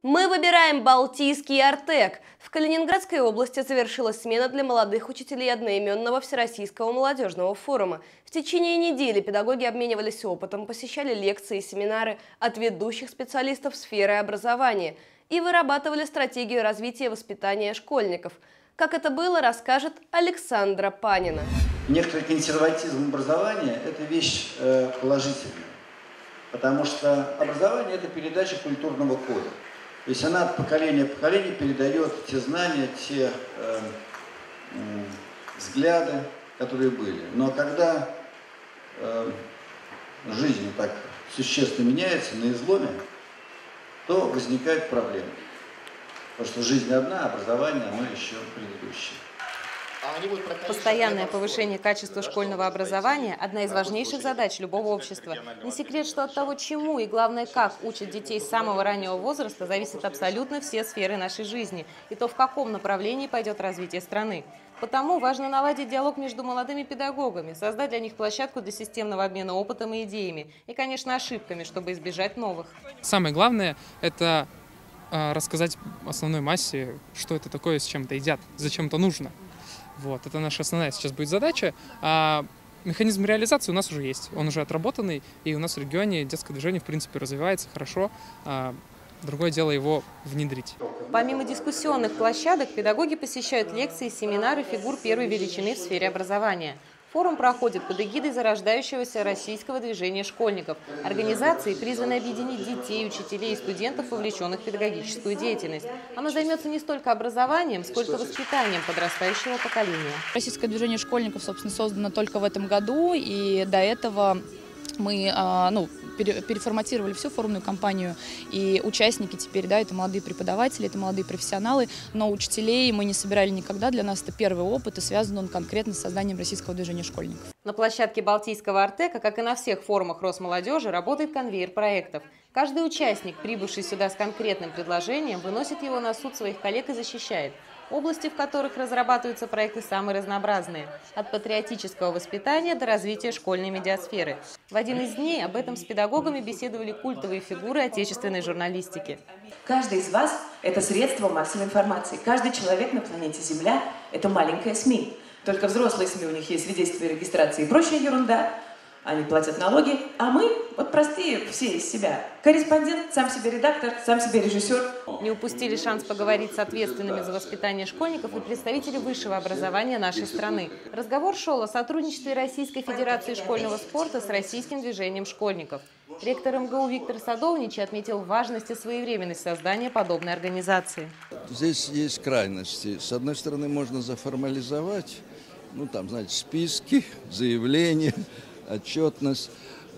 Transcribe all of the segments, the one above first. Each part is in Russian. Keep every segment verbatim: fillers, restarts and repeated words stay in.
Мы выбираем Балтийский Артек. В Калининградской области завершилась смена для молодых учителей одноименного Всероссийского молодежного форума. В течение недели педагоги обменивались опытом, посещали лекции и семинары от ведущих специалистов сферы образования и вырабатывали стратегию развития и воспитания школьников. Как это было, расскажет Александра Панина. Некоторый консерватизм образования – это вещь э, положительная, потому что образование – это передача культурного кода. То есть она от поколения в поколение передает те знания, те э, э, взгляды, которые были. Но когда э, жизнь так существенно меняется на изломе, то возникает проблема. Потому что жизнь одна, образование, оно еще предыдущее. Постоянное повышение качества школьного образования – одна из важнейших задач любого общества. Не секрет, что от того, чему и, главное, как учат детей с самого раннего возраста, зависят абсолютно все сферы нашей жизни и то, в каком направлении пойдет развитие страны. Потому важно наладить диалог между молодыми педагогами, создать для них площадку для системного обмена опытом и идеями и, конечно, ошибками, чтобы избежать новых. Самое главное – это рассказать основной массе, что это такое, с чем это едят, зачем это нужно. Вот, это наша основная сейчас будет задача. А механизм реализации у нас уже есть, он уже отработанный, и у нас в регионе детское движение, в принципе, развивается хорошо. А другое дело его внедрить. Помимо дискуссионных площадок, педагоги посещают лекции и семинары фигур первой величины в сфере образования. Форум проходит под эгидой зарождающегося российского движения школьников, организации, призванной объединить детей, учителей и студентов, вовлеченных в педагогическую деятельность. Оно займется не столько образованием, сколько воспитанием подрастающего поколения. Российское движение школьников, собственно, создано только в этом году, и до этого мы ну, переформатировали всю форумную кампанию, и участники теперь, да, это молодые преподаватели, это молодые профессионалы, но учителей мы не собирали никогда, для нас это первый опыт, и связан он конкретно с созданием российского движения школьников. На площадке Балтийского Артека, как и на всех форумах Росмолодежи, работает конвейер проектов. Каждый участник, прибывший сюда с конкретным предложением, выносит его на суд своих коллег и защищает. Области, в которых разрабатываются проекты, самые разнообразные. От патриотического воспитания до развития школьной медиасферы. В один из дней об этом с педагогами беседовали культовые фигуры отечественной журналистики. Каждый из вас – это средство массовой информации. Каждый человек на планете Земля – это маленькая СМИ. Только взрослые СМИ, у них есть свидетельство регистрации и прочая ерунда. Они платят налоги, а мы, вот простые все из себя. Корреспондент, сам себе редактор, сам себе режиссер. Не упустили шанс поговорить с ответственными за воспитание школьников и представители высшего образования нашей страны. Разговор шел о сотрудничестве Российской Федерации школьного спорта с российским движением школьников. Ректор эм гэ у Виктор Садовничий отметил важность и своевременность создания подобной организации. Здесь есть крайности. С одной стороны, можно заформализовать, ну там, знаете, списки, заявления, отчетность,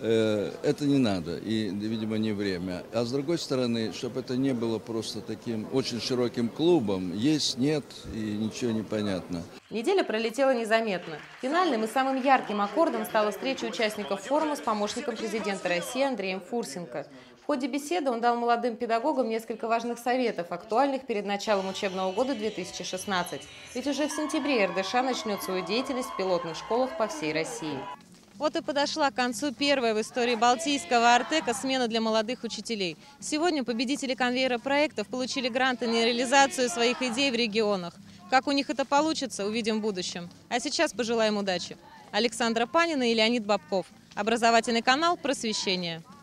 э, это не надо, и, видимо, не время. А с другой стороны, чтобы это не было просто таким очень широким клубом, есть, нет, и ничего не понятно. Неделя пролетела незаметно. Финальным и самым ярким аккордом стала встреча участников форума с помощником президента России Андреем Фурсенко. В ходе беседы он дал молодым педагогам несколько важных советов, актуальных перед началом учебного года две тысячи шестнадцатого. Ведь уже в сентябре эр дэ ша начнет свою деятельность в пилотных школах по всей России. Вот и подошла к концу первая в истории Балтийского Артека смена для молодых учителей. Сегодня победители конвейера проектов получили гранты на реализацию своих идей в регионах. Как у них это получится, увидим в будущем. А сейчас пожелаем удачи. Александра Панина и Леонид Бабков. Образовательный канал «Просвещение».